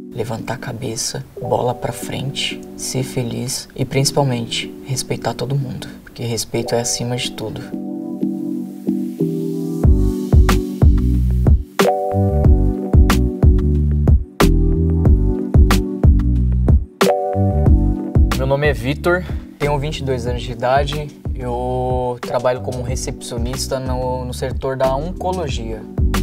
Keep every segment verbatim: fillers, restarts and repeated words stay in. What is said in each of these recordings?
levantar a cabeça, bola pra frente, ser feliz e principalmente respeitar todo mundo, porque respeito é acima de tudo. Meu nome é Vitor, tenho vinte e dois anos de idade, eu trabalho como recepcionista no, no setor da oncologia.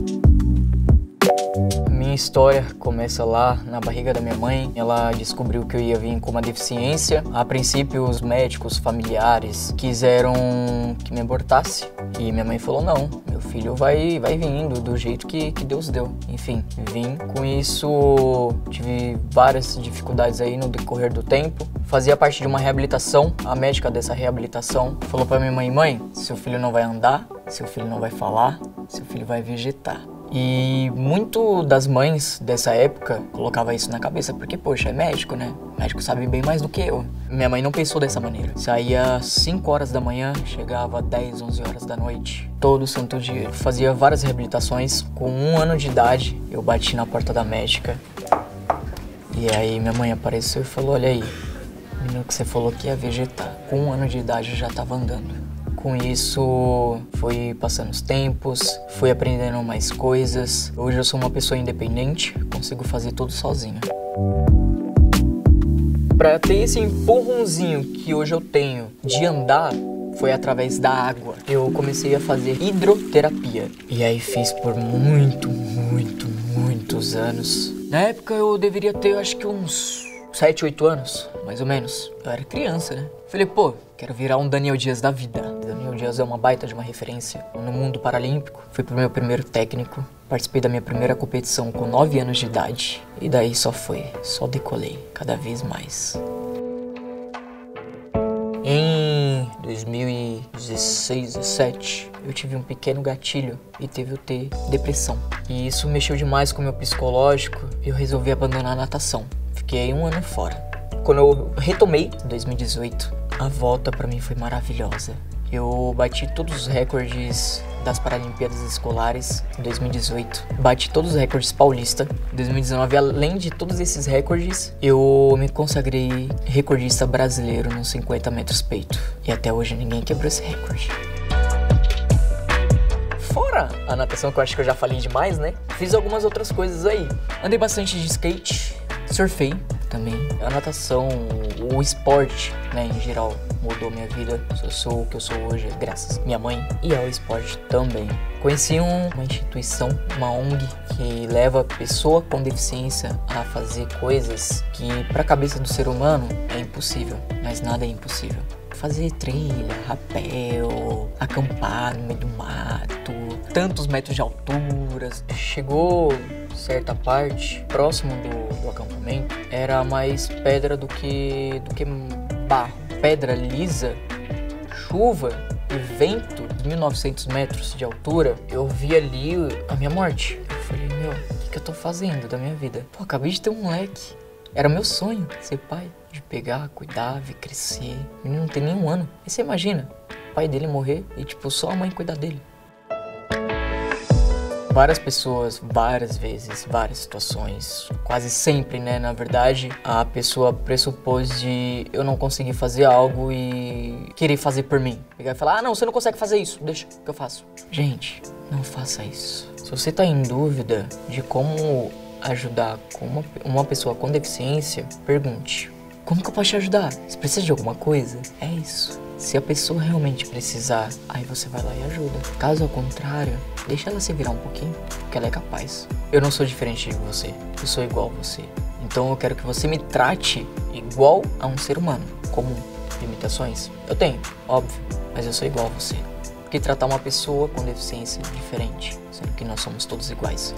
Minha história começa lá na barriga da minha mãe. Ela descobriu que eu ia vir com uma deficiência. A princípio, os médicos familiares quiseram que me abortasse. E minha mãe falou, não, meu filho vai, vai vindo do jeito que, que Deus deu. Enfim, vim. Com isso, tive várias dificuldades aí no decorrer do tempo. Fazia parte de uma reabilitação. A médica dessa reabilitação falou pra minha mãe, mãe, seu filho não vai andar, seu filho não vai falar, seu filho vai vegetar. E muito das mães dessa época colocava isso na cabeça, porque, poxa, é médico, né? O médico sabe bem mais do que eu. Minha mãe não pensou dessa maneira. Saía às cinco horas da manhã, chegava às dez, onze horas da noite, todo santo dia. Fazia várias reabilitações. Com um ano de idade, eu bati na porta da médica. E aí minha mãe apareceu e falou, olha aí, o menino que você falou que ia vegetar. Com um ano de idade eu já tava andando. Com isso, fui passando os tempos, fui aprendendo mais coisas. Hoje eu sou uma pessoa independente, consigo fazer tudo sozinho. Para ter esse empurrãozinho que hoje eu tenho de andar, foi através da água. Eu comecei a fazer hidroterapia. E aí fiz por muito, muito, muitos anos. Na época eu deveria ter, acho que uns sete, oito anos, mais ou menos. Eu era criança, né? Falei, pô, quero virar um Daniel Dias da vida. Daniel Dias é uma baita de uma referência no mundo paralímpico. Fui pro meu primeiro técnico, participei da minha primeira competição com nove anos de idade. E daí só foi, só decolei, cada vez mais. Em dois mil e dezesseis, dezessete, eu tive um pequeno gatilho e teve o ter depressão. E isso mexeu demais com o meu psicológico e eu resolvi abandonar a natação. Fiquei um ano fora. Quando eu retomei, em dois mil e dezoito, a volta pra mim foi maravilhosa. Eu bati todos os recordes das Paralimpíadas Escolares em dois mil e dezoito. Bati todos os recordes paulistas em dois mil e dezenove. Além de todos esses recordes, eu me consagrei recordista brasileiro nos cinquenta metros peito. E até hoje ninguém quebrou esse recorde. Fora a natação, que eu acho que eu já falei demais, né? Fiz algumas outras coisas aí. Andei bastante de skate, surfei também. A natação, o esporte, né, em geral, mudou minha vida. Eu sou o que eu sou hoje, graças à minha mãe e ao esporte também. Conheci um, uma instituição, uma O N G, que leva a pessoa com deficiência a fazer coisas que, para a cabeça do ser humano, é impossível, mas nada é impossível. Fazer trilha, rapel, acampar no meio do mato, tantos metros de altura. Chegou certa parte, próximo do, do acampamento, era mais pedra do que, do que barro. Pedra lisa, chuva e vento, mil e novecentos metros de altura, eu vi ali a minha morte. Eu falei, meu, o que, que eu tô fazendo da minha vida? Pô, acabei de ter um moleque. Era meu sonho ser pai, de pegar, cuidar, ver crescer. O menino não tem nem um ano. E você imagina, o pai dele morrer e tipo, só a mãe cuidar dele. Várias pessoas, várias vezes, várias situações, quase sempre, né, na verdade, a pessoa pressupôs de eu não conseguir fazer algo e querer fazer por mim. Pegar e falar, ah não, você não consegue fazer isso, deixa que eu faço. Gente, não faça isso. Se você tá em dúvida de como ajudar com uma, uma pessoa com deficiência, pergunte, como que eu posso te ajudar? Você precisa de alguma coisa? É isso. Se a pessoa realmente precisar, aí você vai lá e ajuda. Caso ao contrário, deixa ela se virar um pouquinho, porque ela é capaz. Eu não sou diferente de você, eu sou igual a você. Então eu quero que você me trate igual a um ser humano, comum. Limitações? Eu tenho, óbvio, mas eu sou igual a você. Porque tratar uma pessoa com deficiência é diferente, sendo que nós somos todos iguais.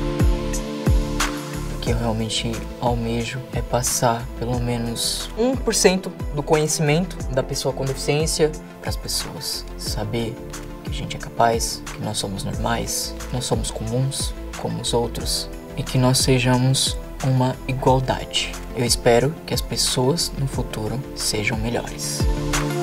O que eu realmente almejo é passar pelo menos um por cento do conhecimento da pessoa com deficiência para as pessoas. Saber que a gente é capaz, que nós somos normais, nós somos comuns como os outros e que nós sejamos uma igualdade. Eu espero que as pessoas no futuro sejam melhores.